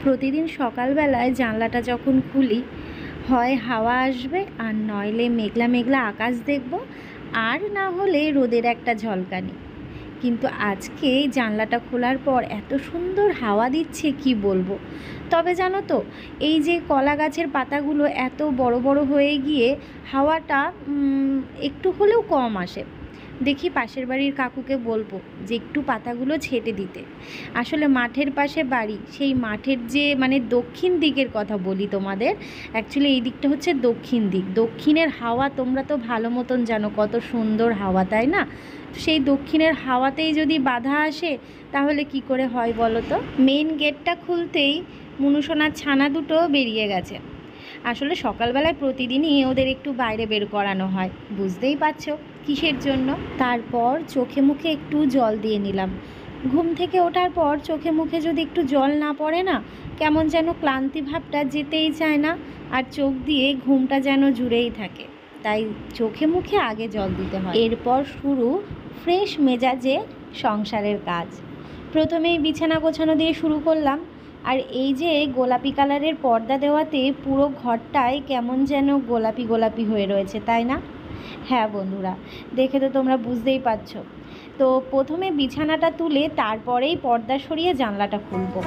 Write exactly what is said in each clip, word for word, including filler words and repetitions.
প্রতিদিন সকালবেলায় জানলাটা যখন খুলি, হয় হাওয়া আসবে আর নইলে মেঘলা মেঘলা আকাশ দেখব, আর না হলে রোদের একটা ঝলকানি। কিন্তু আজকে জানলাটা খোলার পর এত সুন্দর হাওয়া দিচ্ছে কি বলবো। তবে জানো তো, এই যে কলা গাছের পাতাগুলো এত বড় বড় হয়ে গিয়ে হাওয়াটা একটু হলেও কম আসে। দেখি পাশের বাড়ির কাকুকে বলবো যে একটু পাতাগুলো ছেটে দিতে। আসলে মাঠের পাশে বাড়ি, সেই মাঠের যে মানে দক্ষিণ দিকের কথা বলি তোমাদের, অ্যাকচুয়ালি এই দিকটা হচ্ছে দক্ষিণ দিক। দক্ষিণের হাওয়া তোমরা তো ভালো মতন জানো কত সুন্দর হাওয়া, তাই না? সেই দক্ষিণের হাওয়াতেই যদি বাধা আসে তাহলে কি করে হয় বলো তো। মেন গেটটা খুলতেই মুনুসোনার ছানা দুটো বেরিয়ে গেছে। আসলে সকালবেলায় প্রতিদিনই ওদের একটু বাইরে বের করানো হয়, বুঝতেই পারছো কিসের জন্য। তারপর চোখে মুখে একটু জল দিয়ে নিলাম। ঘুম থেকে ওঠার পর চোখে মুখে যদি একটু জল না পড়ে না, কেমন যেন ক্লান্তি ভাবটা যেতেই চায় না, আর চোখ দিয়ে ঘুমটা যেন জুড়েই থাকে। তাই চোখে মুখে আগে জল দিতে হয়। এরপর শুরু ফ্রেশ মেজাজে সংসারের কাজ। প্রথমেই বিছানা গোছানো দিয়ে শুরু করলাম। আর এই যে গোলাপি কালারের পর্দা দেওয়াতে পুরো ঘরটাই কেমন যেন গোলাপি গোলাপি হয়ে রয়েছে, তাই না? হ্যাঁ বন্ধুরা, দেখে তো তোমরা বুঝতেই পারছো। তো প্রথমে বিছানাটা তুলে তারপরেই পর্দা সরিয়ে জানলাটা খুলবো।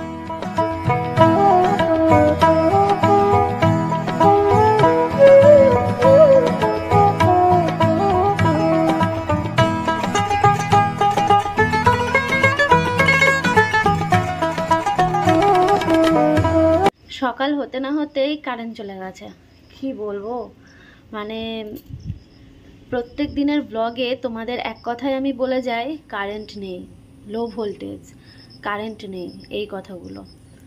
সকাল হতে না হতেই কারেন্ট চলে গেছে। কি বলবো, মানে প্রত্যেক দিনের ব্লগে তোমাদের এক কথায় আমি বলে যাই, কারেন্ট নেই, লো ভোল্টেজ, কারেন্ট নেই, এই কথাগুলো।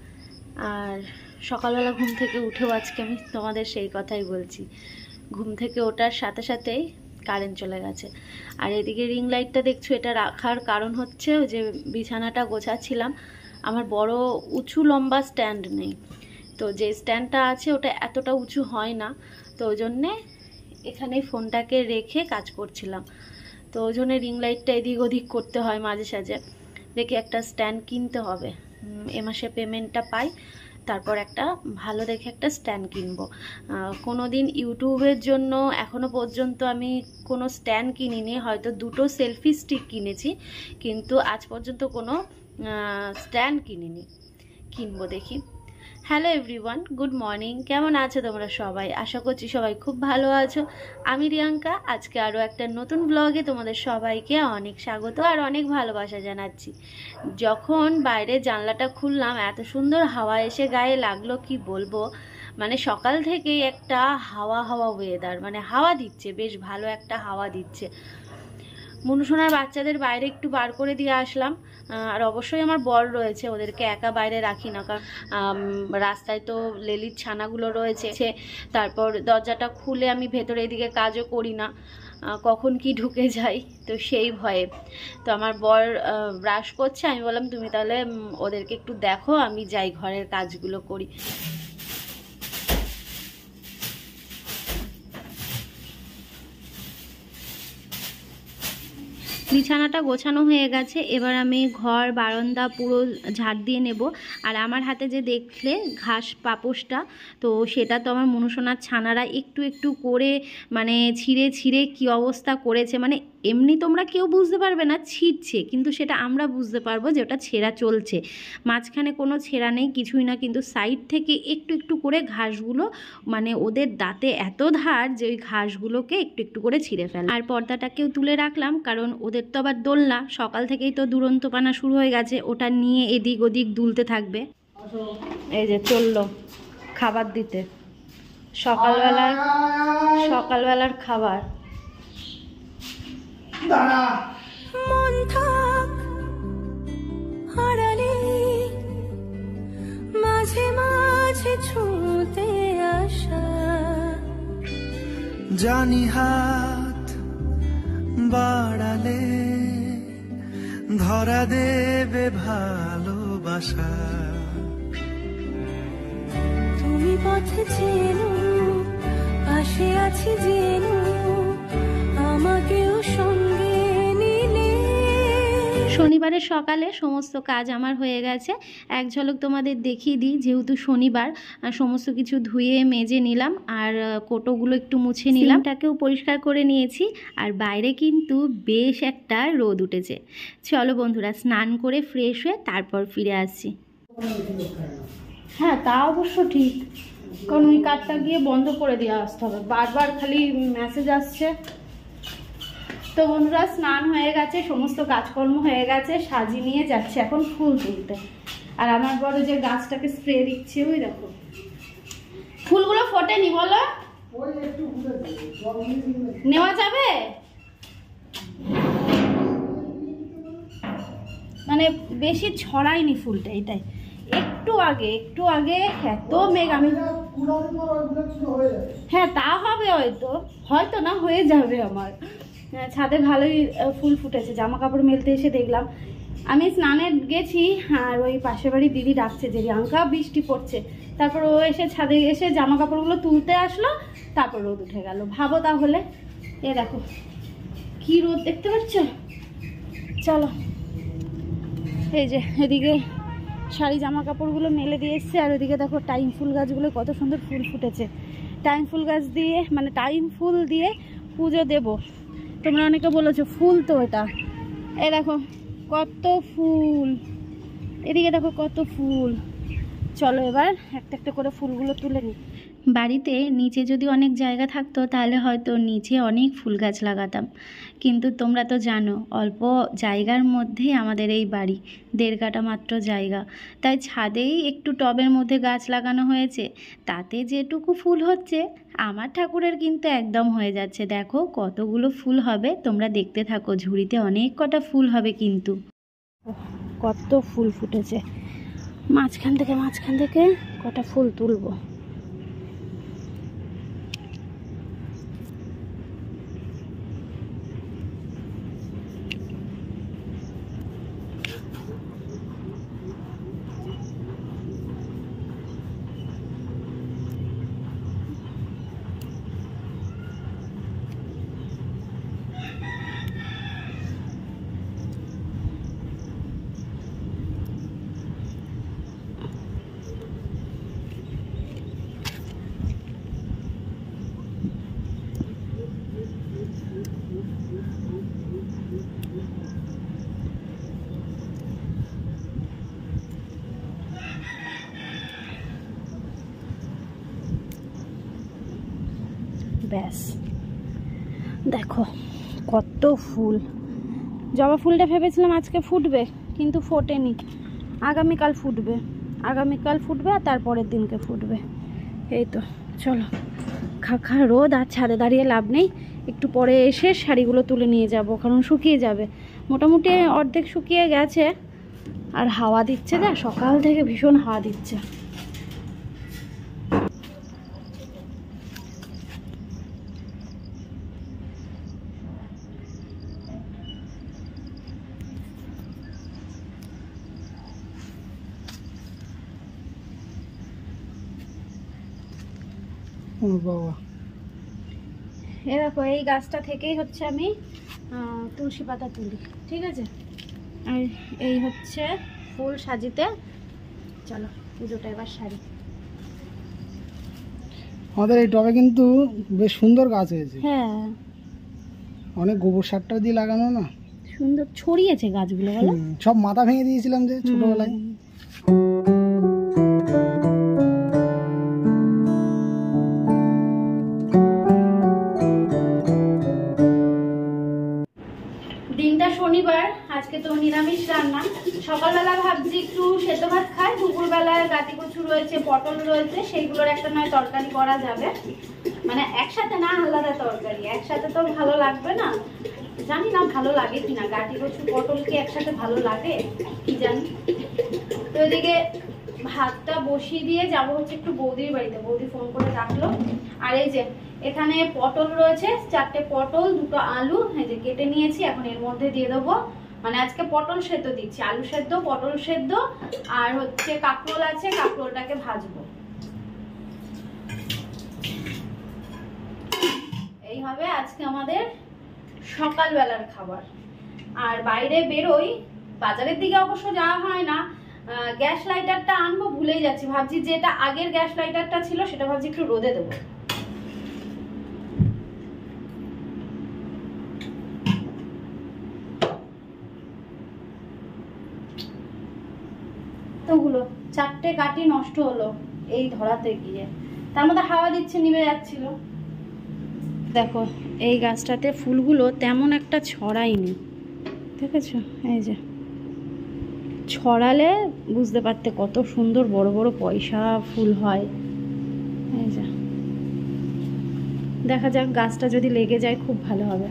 আর সকালবেলা ঘুম থেকে উঠেও আজকে আমি তোমাদের সেই কথাই বলছি। ঘুম থেকে ওঠার সাথে সাথেই কারেন্ট চলে গেছে। আর এদিকে রিং লাইটটা দেখছো, এটা রাখার কারণ হচ্ছে যে বিছানাটা গোছাচ্ছিলাম, আমার বড় উঁচু লম্বা স্ট্যান্ড নেই। তো যে স্ট্যান্ডটা আছে ওটা এতটা উঁচু হয় না, তো ওই জন্যে এখানেই ফোনটাকে রেখে কাজ করছিলাম। তো ওই জন্য রিং লাইটটা এদিক ওদিক করতে হয় মাঝে সাঝে। দেখি একটা স্ট্যান্ড কিনতে হবে, এ মাসে পেমেন্টটা পাই, তারপর একটা ভালো দেখে একটা স্ট্যান্ড কিনবো। কোনো দিন ইউটিউবের জন্য এখনও পর্যন্ত আমি কোনো স্ট্যান্ড কিনিনি, হয়তো দুটো সেলফি স্টিক কিনেছি, কিন্তু আজ পর্যন্ত কোনো স্ট্যান্ড কিনিনি, কিনবো দেখি। Hello everyone, good morning. কেমন আছো তোমরা সবাই? আশা করছি সবাই খুব ভালো আছো। আমি রিয়াঙ্কা, আজকে আরও একটা নতুন ব্লগে তোমাদের সবাইকে অনেক স্বাগত আর অনেক ভালোবাসা জানাচ্ছি। যখন বাইরে জানলাটা খুললাম, এত সুন্দর হাওয়া এসে গায়ে লাগলো কি বলবো। মানে সকাল থেকেই একটা হাওয়া হাওয়া ওয়েদার, মানে হাওয়া দিচ্ছে, বেশ ভালো একটা হাওয়া দিচ্ছে। মুনুসোনার বাচ্চাদের বাইরে একটু বার করে দিয়ে আসলাম। আর অবশ্যই আমার বর রয়েছে, ওদেরকে একা বাইরে রাখি না, কারণ রাস্তায় তো লেলির ছানাগুলো রয়েছে। তারপর দরজাটা খুলে আমি ভেতরে এদিকে কাজও করি না, কখন কি ঢুকে যাই, তো সেই ভয়ে। তো আমার বর ব্রাশ করছে, আমি বললাম তুমি তাহলে ওদেরকে একটু দেখো, আমি যাই ঘরের কাজগুলো করি। বিছানাটা গোছানো হয়ে গেছে, এবার আমি ঘর বারান্দা পুরো ঝাড় দিয়ে নেব। আর আমার হাতে যে দেখলে ঘাস পাপোশটা, তো সেটা তো আমার মুনুসোনার ছানারা একটু একটু করে মানে ছিঁড়ে ছিঁড়ে কি অবস্থা করেছে। মানে এমনি তোমরা কেউ বুঝতে পারবে না ছিঁড়ছে, কিন্তু সেটা আমরা বুঝতে পারবো যে ওটা ছেঁড়া চলছে। মাঝখানে কোনো ছেঁড়া নেই, কিছুই না, কিন্তু সাইড থেকে একটু একটু করে ঘাসগুলো, মানে ওদের দাঁতে এত ধার যে ওই ঘাসগুলোকে একটু একটু করে ছিঁড়ে ফেলে। আর পর্দাটাকেও তুলে রাখলাম, কারণ ওদের তো আবার দোলনা, সকাল থেকেই তো দুরন্তপানা শুরু হয়ে গেছে, ওটা নিয়ে এদিক ওদিক দুলতে থাকবে। এই যে চললো খাবার দিতে, সকালবেলার সকালবেলার খাবার। মন থাক হারালে মাঝে মাঝে ছুঁতে আসা, জানি হাত বাড়ালে ধরা দেবে ভালোবাসা। তুমি পথে চেনো, পাশে আছি জেনো, আমাকেও সঙ্গে নিলে। শনিবার শনিবারের সকালে সমস্ত কাজ আমার হয়ে গেছে। এক ঝলক তোমাদের দেখিয়ে দিই, যেহেতু শনিবার সমস্ত কিছু ধুয়ে মেজে নিলাম আর কোটোগুলো একটু মুছে নিলাম, তাকেও পরিষ্কার করে নিয়েছি। আর বাইরে কিন্তু বেশ একটা রোদ উঠেছে। চলো বন্ধুরা, স্নান করে ফ্রেশ হয়ে তারপর ফিরে আসছি। হ্যাঁ, তা অবশ্য ঠিক, কারণ ওই কার্ডটা গিয়ে বন্ধ করে দিয়ে আসতে হবে, বারবার খালি মেসেজ আসছে। তো বন্ধুরা, স্নান হয়ে গেছে, সমস্ত কাজকর্ম হয়ে গেছে, সাজিয়ে নিয়ে যাচ্ছে এখন ফুল তুলতে। আর আমার বড় যে গাছটাকে স্প্রে দিচ্ছে, ওই দেখো ফুলগুলো ফোটেনি, বলো নেওয়া যাবে? মানে বেশি ছড়ায়নি ফুলটা, এটাই একটু আগে একটু আগে এত মেঘ। আমি হ্যাঁ তা হবে, হয়তো হয়তো না হয়ে যাবে। আমার ছাদে ভালোই ফুল ফুটেছে, জামা কাপড় মেলতে এসে দেখলাম। আমি স্নানে গেছি আর ওই পাশের বাড়ি দিদি ডাকছে যে রিয়াঙ্কা বৃষ্টি পড়ছে, তারপর ও এসে ছাদে এসে জামা কাপড়গুলো তুলতে আসলো, তারপর রোদ উঠে গেল। ভাবো তাহলে, এ দেখো কি রোদ, দেখতে পাচ্ছ? চলো, এই যে এদিকে শাড়ি জামা কাপড়গুলো মেলে দিয়ে এসছে, আর ওদিকে দেখো টাইম ফুল গাছগুলো কত সুন্দর ফুল ফুটেছে। টাইম ফুল গাছ দিয়ে মানে টাইম ফুল দিয়ে পুজো দেব। তোমরা অনেকে বলেছো ফুল, তো এটা এই দেখো কত ফুল, এদিকে দেখো কত ফুল। চলো এবার একটা একটা করে ফুলগুলো তুলে নিই। বাড়িতে নিচে যদি অনেক জায়গা থাকতো তাহলে হয়তো নিচে অনেক ফুল গাছ লাগাতাম, কিন্তু তোমরা তো জানো অল্প জায়গার মধ্যেই আমাদের এই বাড়ি, দেড় কাঠা মাত্র জায়গা, তাই ছাদেই একটু টবের মধ্যে গাছ লাগানো হয়েছে। তাতে যেটুকু ফুল হচ্ছে আমার ঠাকুরের কিন্তু একদম হয়ে যাচ্ছে। দেখো কতগুলো ফুল হবে, তোমরা দেখতে থাকো, ঝুড়িতে অনেক কটা ফুল হবে কিন্তু। কত ফুল ফুটেছে, মাঝখান থেকে মাঝখান থেকে কটা ফুল তুলবো। ব্যাস দেখো কত ফুল। জবা ফুলটা ভেবেছিলাম আজকে ফুটবে, কিন্তু ফোটেনি, আগামীকাল ফুটবে, আগামীকাল ফুটবে আর তারপরের দিনকে ফুটবে। এই তো চলো, খাখা রোদ, আর ছাদে দাঁড়িয়ে লাভ নেই, একটু পরে এসে শাড়িগুলো তুলে নিয়ে যাব, কারণ শুকিয়ে যাবে। মোটামুটি অর্ধেক শুকিয়ে গেছে, আর হাওয়া দিচ্ছে না, সকাল থেকে ভীষণ হাওয়া দিচ্ছে। বাবা, এ দেখো এই গাছটা থেকেই হচ্ছে আমি তুলসী পাতা তুলি, ঠিক আছে? আর এই হচ্ছে ফুল সাজিতে। চলো পুজোটা এবার সারি। আমাদের এই টবে কিন্তু বেশ সুন্দর গাছ হয়েছে। হ্যাঁ, অনেক গোবর সারটা দিয়ে লাগানো না, সুন্দর ছড়িয়েছে গাছগুলো, বলো? সব মাথা ভেঙে দিয়েছিলাম যে ছোটবেলায়। দিনটা শনিবার, আজকে তো নিরামিষ রান্না। সকালবেলা ভাবছি একটু সেদ্ধ ভাত খাই, দুপুরবেলায় গাটি কচু রয়েছে, পটল রয়েছে, সেইগুলোর একটা নয় তরকারি করা যাবে। মানে একসাথে না, আলাদা তরকারি, একসাথে তো ভালো লাগবে না। জানি না ভালো লাগে কিনা, গাটি কচু পটল কি একসাথে ভালো লাগে কি জানি। তো এদিকে ভাতটা বসিয়ে দিয়ে যাবো হচ্ছে একটু বৌদির বাড়িতে, বৌদি ফোন করে ডাকলো। আর এই যে এখানে পটল রয়েছে, চারটে পটল, দুটো আলু এই যে কেটে নিয়েছি, এখন এর মধ্যে দিয়ে দেবো। মানে আজকে পটল সেদ্ধ দিচ্ছি, আলু সেদ্ধ, পটল সেদ্ধ, আর হচ্ছে কাঁকরোল আছে, কাঁকরোলটাকে ভাজবো। এই হবে আজকে আমাদের সকালবেলার খাবার। আর বাইরে বেরোই, বাজারের দিকে অবশ্য যাওয়া হয় না। গ্যাস লাইটারটা আনবো ভুলেই যাচ্ছি, ভাবছি যেটা আগের গ্যাস লাইটারটা ছিল সেটা ভাবছি একটু রোদে দেবো। তোগুলো চারটে কাঠি নষ্ট হলো এই ধরাতে গিয়ে, তার মধ্যে হাওয়া দিচ্ছে নিভে যাচ্ছিল। দেখো এই গাছটাতে ফুলগুলো তেমন একটা ছড়ায়নি, দেখেছো? এই যে ছড়ালে বুঝতে পারতে কত সুন্দর বড় বড় পয়সা ফুল হয়। এই যে দেখা যাক, গাছটা যদি লেগে যায় খুব ভালো হবে।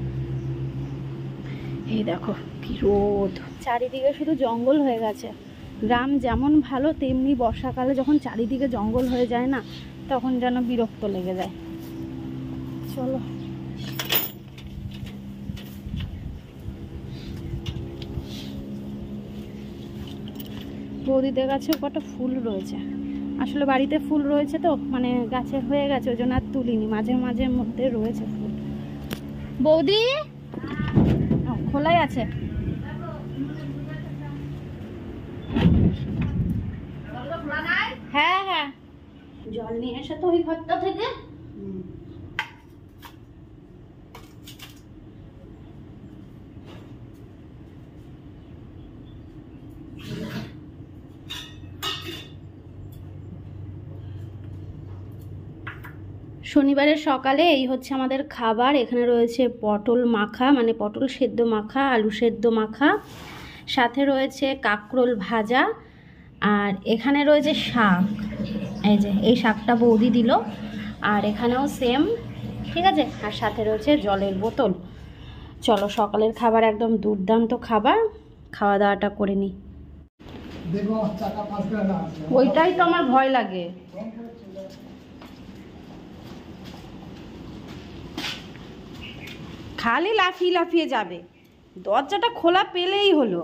এই দেখো কি রোদ, চারিদিকে শুধু জঙ্গল হয়ে গেছে। গ্রাম যেমন ভালো তেমনি বর্ষাকালে যখন চারিদিকে জঙ্গল হয়ে যায় না, তখন যেন বিরক্ত লেগে যায়। চলো বৌদিদের গাছেও কটা ফুল রয়েছে, আসলে বাড়িতে ফুল রয়েছে তো মানে গাছে হয়ে গেছে, ওই জন্য আর তুলিনি, মাঝে মাঝে মধ্যে রয়েছে ফুল। বৌদি খোলাই আছে, হ্যাঁ হ্যাঁ জল নিয়ে এসে তো ওই ঘরটা থেকে। শনিবারের সকালে এই হচ্ছে আমাদের খাবার। এখানে রয়েছে পটল মাখা, মানে পটল সেদ্ধ মাখা, আলু সেদ্ধ মাখা, সাথে রয়েছে কাঁকরোল ভাজা, আর এখানে রয়েছে শাক। এই যে এই শাকটা বৌদি দিল, আর এখানেও সেম, ঠিক আছে, আর সাথে রয়েছে জলের বোতল। চলো সকালের খাবার একদম দুর্দান্ত খাবার, খাওয়া দাওয়াটা করে নিই। ওইটাই তো আমার ভয় লাগে। খালি লাফিয়ে লাফিয়ে যাবে, দরজাটা খোলা পেলেই হলো।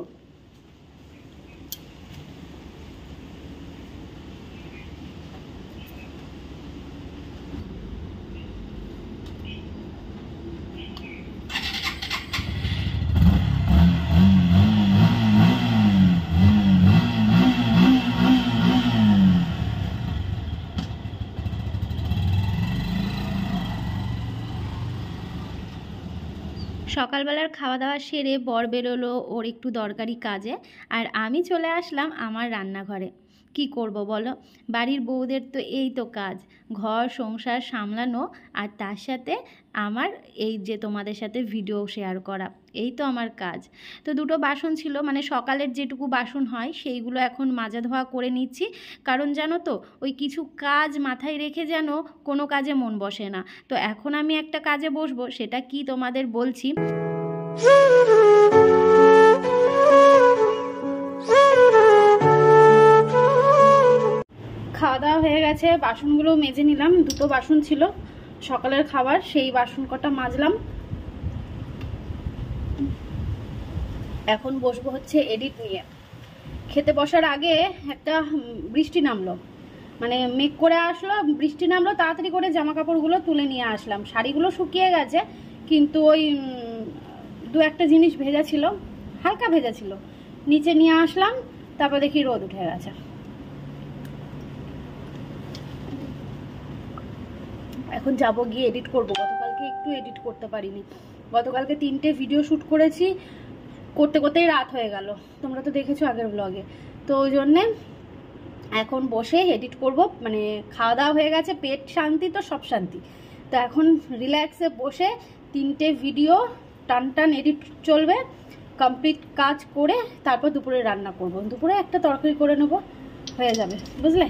সকালবেলার খাওয়া দাওয়া সেরে বর বেরোলো ওর একটু দরকারি কাজে, আর আমি চলে আসলাম আমার রান্নাঘরে। কি করব বলো, বাড়ির বউদের তো এই তো কাজ, ঘর সংসার সামলানো, আর তার সাথে আমার এই যে তোমাদের সাথে ভিডিও শেয়ার করা, এই তো আমার কাজ। তো দুটো বাসন ছিল, মানে সকালের যেটুকু বাসন হয় সেইগুলো এখন মাজা ধোয়া করে নিচ্ছি, কারণ জানো তো ওই কিছু কাজ মাথায় রেখে যেন কোনো কাজে মন বসে না। তো এখন আমি একটা কাজে বসবো, সেটা কি তোমাদের বলছি। খাওয়া দাওয়া হয়ে গেছে, বাসনগুলো মেজে নিলাম, দুটো বাসন ছিল সকালের খাবার, সেই বাসন কটা মাজলাম। এখন বসবো হচ্ছে এডিট নিয়ে। খেতে বসার আগে একটা বৃষ্টি নামলো, মানে মেঘ করে আসলো, বৃষ্টি নামলো, তাড়াতাড়ি করে জামা কাপড়গুলো তুলে নিয়ে আসলাম। শাড়িগুলো শুকিয়ে গেছে, কিন্তু ওই দু একটা জিনিস ভেজা ছিল, হালকা ভেজা ছিল, নিচে নিয়ে আসলাম। তারপর দেখি রোদ উঠে গেছে। এখন যাব গিয়ে এডিট করব। গতকালকে একটু এডিট করতে পারিনি, গতকালকে তিনটে ভিডিও শ্যুট করেছি, করতে করতেই রাত হয়ে গেল, তোমরা তো দেখেছো আগের ব্লগে। তো ওই জন্যে এখন বসে এডিট করব, মানে খাওয়া দাওয়া হয়ে গেছে, পেট শান্তি তো সব শান্তি। তো এখন রিল্যাক্সে বসে তিনটে ভিডিও টান টান এডিট চলবে, কমপ্লিট কাজ করে তারপর দুপুরে রান্না করব। দুপুরে একটা তরকারি করে নেব, হয়ে যাবে, বুঝলে?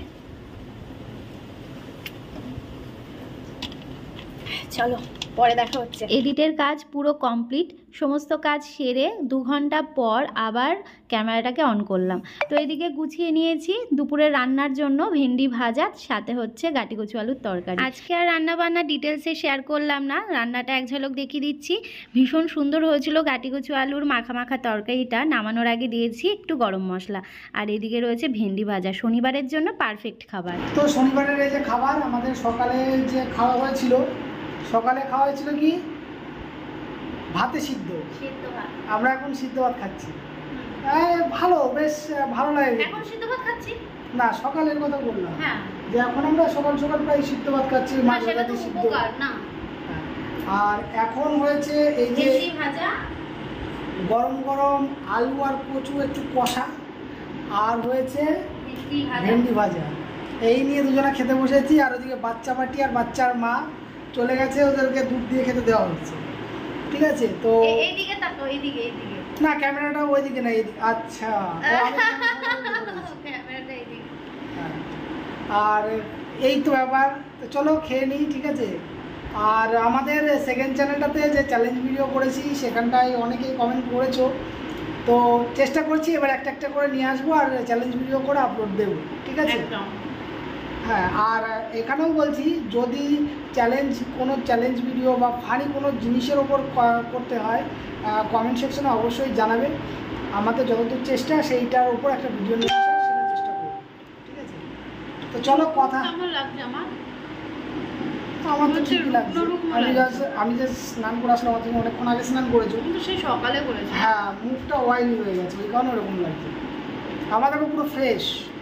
চলো পরে দেখা হচ্ছে। এডিটের কাজ পুরো কমপ্লিট, সমস্ত কাজ সেরে দু ঘন্টা পর আবার ক্যামেরাটাকে অন করলাম। তো এদিকে গুছিয়ে নিয়েছি দুপুরে রান্নার জন্য ভেন্ডি ভাজা, সাথে হচ্ছে গাটি কচু আলুর তরকারি। আজকে আর রান্না বান্না ডিটেলসে শেয়ার করলাম না, রান্নাটা এক ঝলক দেখিয়ে দিচ্ছি। ভীষণ সুন্দর হয়েছিল গাটি কচু আলুর মাখা মাখা তরকারিটা। নামানোর আগে দিয়েছি একটু গরম মশলা, আর এদিকে রয়েছে ভেন্ডি ভাজা, শনিবারের জন্য পারফেক্ট খাবার। তো শনিবারের এই যে খাবার, আমাদের সকালে যে খাওয়া হয়েছিল, সকালে খাওয়া হয়েছিল কি ভাতে সিদ্ধ, আমরা এখন সিদ্ধ ভাত খাচ্ছি। এই ভালো, বেশ ভালো লাগে। এখন সিদ্ধ ভাত খাচ্ছি না, সকালের কথা বললাম। হ্যাঁ, যে এখন আমরা সকাল সকাল প্রায় সিদ্ধ ভাত খাচ্ছি, না মাছ সেটা তো ভাজা সিদ্ধ। উপকার না। হ্যাঁ। আর এখন হয়েছে এই যে দেশি ভাজা, গরম গরম আলু আর কচু একটু কষা, আর হয়েছে ভেন্ডি ভাজা। ভেন্ডি ভাজা। এই নিয়ে দুজনে খেতে বসেছি। আর ওদিকে বাচ্চা পাটি আর বাচ্চার মা চলে গেছে, ওদেরকে দুধ দিয়ে খেতে দেওয়া হচ্ছে। ঠিক আছে, তো এই- এইদিকে তাকো, এইদিকে এইদিকে না, ক্যামেরাটা ওইদিকে না, এইদিকে। আচ্ছা, ও, আমি ক্যামেরাটা বলেছি। ক্যামেরাটা এইদিকে। হ্যাঁ। আর এই তো ব্যাপার, তো চলো খেয়ে নিই, ঠিক আছে। আর আমাদের সেকেন্ড চ্যানেলটাতে যে চ্যালেঞ্জ ভিডিও করেছি সেখানটায় অনেকেই কমেন্ট করেছো, তো চেষ্টা করছি এবার একটা একটা করে নিয়ে আসবো আর চ্যালেঞ্জ ভিডিও করে আপলোড দেবো, ঠিক আছে। একদম। হ্যাঁ, আর এখানেও বলছি, যদি চ্যালেঞ্জ কোনো চ্যালেঞ্জ ভিডিও বা ফানি কোনো জিনিসের ওপর ক- করতে হয়, কমেন্ট সেকশনে অবশ্যই জানাবেন। আমাদের যতদূর চেষ্টা সেইটার উপর একটা ভিডিও নিয়ে আসার সেটা চেষ্টা করব, ঠিক আছে। তো চলো কথা, কেমন লাগছে আমার? আমার তো হচ্ছে ঠিকই লাগছে। রুগ্ন রুগ্ন আমি লাগছে। জাস্ট আমি যে স্নান করে আসলাম, তুমি অনেকক্ষণ আগে স্নান করেছো। কিন্তু সেই সকালে করেছি। হ্যাঁ, মুখটা অয়েলি হয়ে গেছে, ওই কারণে ওরকম লাগছে। আমাদের পুরো ফ্রেশ।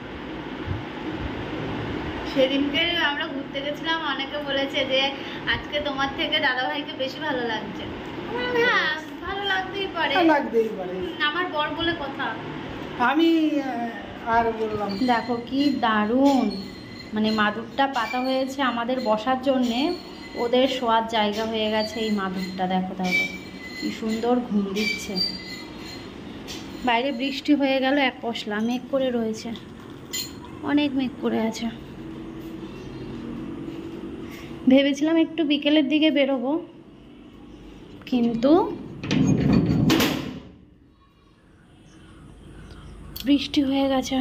সেদিনকে আমরা ঘুরতে গেছিলাম, অনেকে বলেছে যে আজকে তোমার থেকে দাদাভাইকে বেশি ভালো লাগছে। আমি বললাম, হ্যাঁ ভালো লাগতেই পারে, লাগতেই পারে, হুম, আমার বর বলে কথা। আমি আহ, আর বললাম। দেখো কি দারুণ, মানে মাদুরটা পাতা হয়েছে আমাদের বসার জন্যে, ওদের শোয়ার জায়গা হয়ে গেছে এই মাদুরটা। দেখো তাহলে কি সুন্দর ঘুম দিচ্ছে। বাইরে বৃষ্টি হয়ে গেল, এক পশলা মেঘ করে রয়েছে, অনেক মেঘ করে আছে। ভেবেছিলাম একটু বিকেলের দিকে বেরোবো, কিন্তু বৃষ্টি হয়ে গেছে,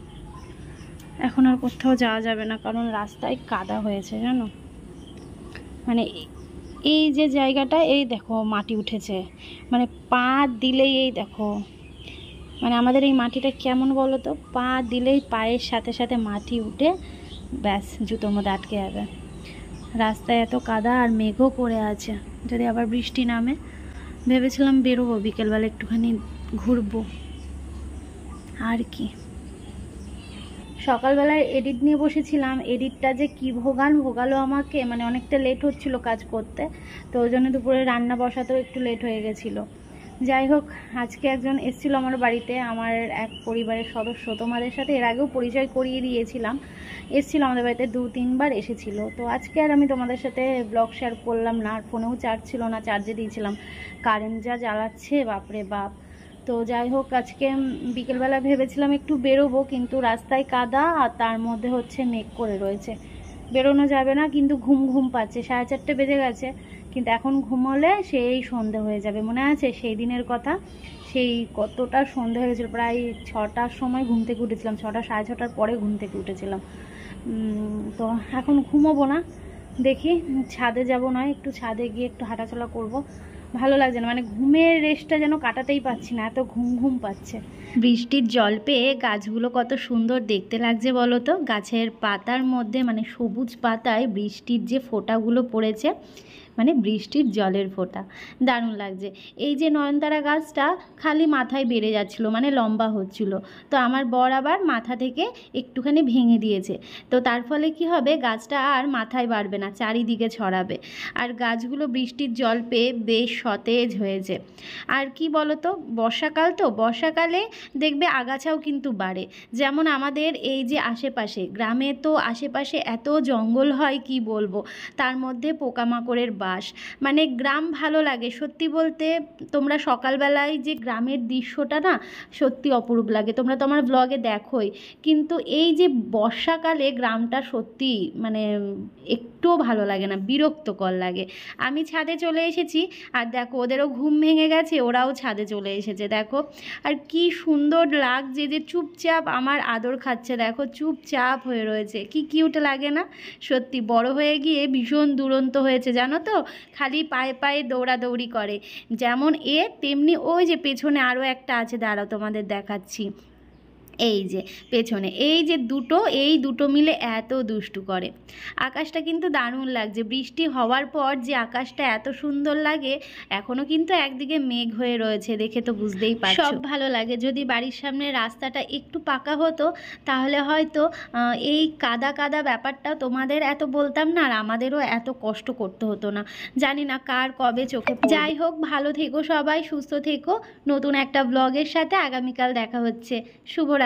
এখন আর কোথাও যাওয়া যাবে না, কারণ রাস্তায় কাদা হয়েছে জানো। মানে এই যে জায়গাটা, এই দেখো মাটি উঠেছে, মানে পা দিলেই এই দেখো, মানে আমাদের এই মাটিটা কেমন বলো তো, পা দিলেই পায়ের সাথে সাথে মাটি উঠে ব্যাস জুতোর মধ্যে আটকে যাবে। রাস্তায় এত কাদা আর মেঘও করে আছে, যদি আবার বৃষ্টি নামে। ভেবেছিলাম বেরোবো বিকেলবেলা একটুখানি ঘুরবো, আর কি। সকালবেলায় এডিট নিয়ে বসেছিলাম, এডিটটা যে কি ভোগান ভোগালো আমাকে, মানে অনেকটা লেট হচ্ছিল কাজ করতে, তো ওই জন্য দুপুরে রান্না বসাতেও একটু লেট হয়ে গেছিলো। যাই হোক, আজকে একজন এসেছিলো আমার বাড়িতে, আমার এক পরিবারের সদস্য, তোমাদের সাথে এর আগেও পরিচয় করিয়ে দিয়েছিলাম, এসেছিলো আমাদের বাড়িতে, দু তিনবার এসেছিল। তো আজকে আর আমি তোমাদের সাথে ব্লগ শেয়ার করলাম না, আর ফোনেও চার্জ ছিল না, চার্জে দিয়েছিলাম, কারেন্ট যা জ্বালাচ্ছে বাপরে বাপ। তো যাই হোক, আজকে বিকেলবেলা ভেবেছিলাম একটু বেরোবো, কিন্তু রাস্তায় কাদা আর তার মধ্যে হচ্ছে মেঘ করে রয়েছে, বেরোনো যাবে না। কিন্তু ঘুম ঘুম পাচ্ছে, সাড়ে চারটে বেজে গেছে, কিন্তু এখন ঘুমোলে সেই সন্ধে হয়ে যাবে। মনে আছে সেই দিনের কথা, সেই কতটা সন্ধে হয়ে গেছিলো, প্রায় ছটার সময় ঘুম থেকে উঠেছিলাম, ছটা সাড়ে ছটার পরে ঘুম থেকে উঠেছিলাম। তো এখন ঘুমোবো না, দেখি ছাদে যাব, নয় একটু ছাদে গিয়ে একটু হাঁটাচলা করব। ভালো লাগছে না, মানে ঘুমের রেস্টটা যেন কাটাতেই পাচ্ছি না, এত ঘুম ঘুম পাচ্ছে। বৃষ্টির জল পেয়ে গাছগুলো কত সুন্দর দেখতে লাগছে বলো তো, গাছের পাতার মধ্যে মানে সবুজ পাতায় বৃষ্টির যে ফোঁটাগুলো পড়েছে, মানে বৃষ্টির জলের ফোঁটা, দারুণ লাগছে। এই যে নয়নতারা গাছটা খালি মাথায় বেড়ে যাচ্ছিলো, মানে লম্বা হচ্ছিলো, তো আমার বর আবার মাথা থেকে একটুখানি ভেঙে দিয়েছে, তো তার ফলে কি হবে, গাছটা আর মাথায় বাড়বে না, চারিদিকে ছড়াবে। আর গাছগুলো বৃষ্টির জল পেয়ে বেশ সতেজ হয়েছে। আর কি বলো তো, বর্ষাকাল তো, বর্ষাকালে দেখবে আগাছাও কিন্তু বাড়ে, যেমন আমাদের এই যে আশেপাশে গ্রামে তো আশেপাশে এত জঙ্গল হয় কি বলবো, তার মধ্যে পোকামাকড়ের বাস, মানে গ্রাম ভালো লাগে সত্যি বলতে। তোমরা সকালবেলায় যে গ্রামের দৃশ্যটা না সত্যি অপরূপ লাগে, তোমরা তো আমার ব্লগে দেখোই, কিন্তু এই যে বর্ষাকালে গ্রামটা সত্যি মানে একটুও ভালো লাগে না, বিরক্তকর লাগে। আমি ছাদে চলে এসেছি, আর দেখো ওদেরও ঘুম ভেঙে গেছে, ওরাও ছাদে চলে এসেছে, দেখো। আর কি সুন্দর লাগছে যে চুপচাপ আমার আদর খাচ্ছে, দেখো চুপচাপ হয়ে রয়েছে, কি কিউট লাগে না সত্যি। বড় হয়ে গিয়ে ভীষণ দুরন্ত হয়েছে জানো তো, খালি পায়ে পায়ে দৌড়াদৌড়ি করে, যেমন এ তেমনি ওই যে পেছনে আরও একটা আছে, দাঁড়াও তোমাদের দেখাচ্ছি, এই যে পেছনে এই যে দুটো, এই দুটো মিলে এত দুষ্টু করে। আকাশটা কিন্তু দারুণ লাগছে, বৃষ্টি হওয়ার পর যে আকাশটা এত সুন্দর লাগে। এখনও কিন্তু একদিকে মেঘ হয়ে রয়েছে, দেখে তো বুঝতেই পারছো। সব ভালো লাগে, যদি বাড়ির সামনে রাস্তাটা একটু পাকা হতো তাহলে হয়তো এই কাদা কাদা ব্যাপারটা তোমাদের এত বলতাম না, আর আমাদেরও এত কষ্ট করতে হতো না। জানি না কার কবে চোখে। যাই হোক, ভালো থেকো সবাই, সুস্থ থেকো। নতুন একটা ব্লগের সাথে আগামীকাল দেখা হচ্ছে। শুভ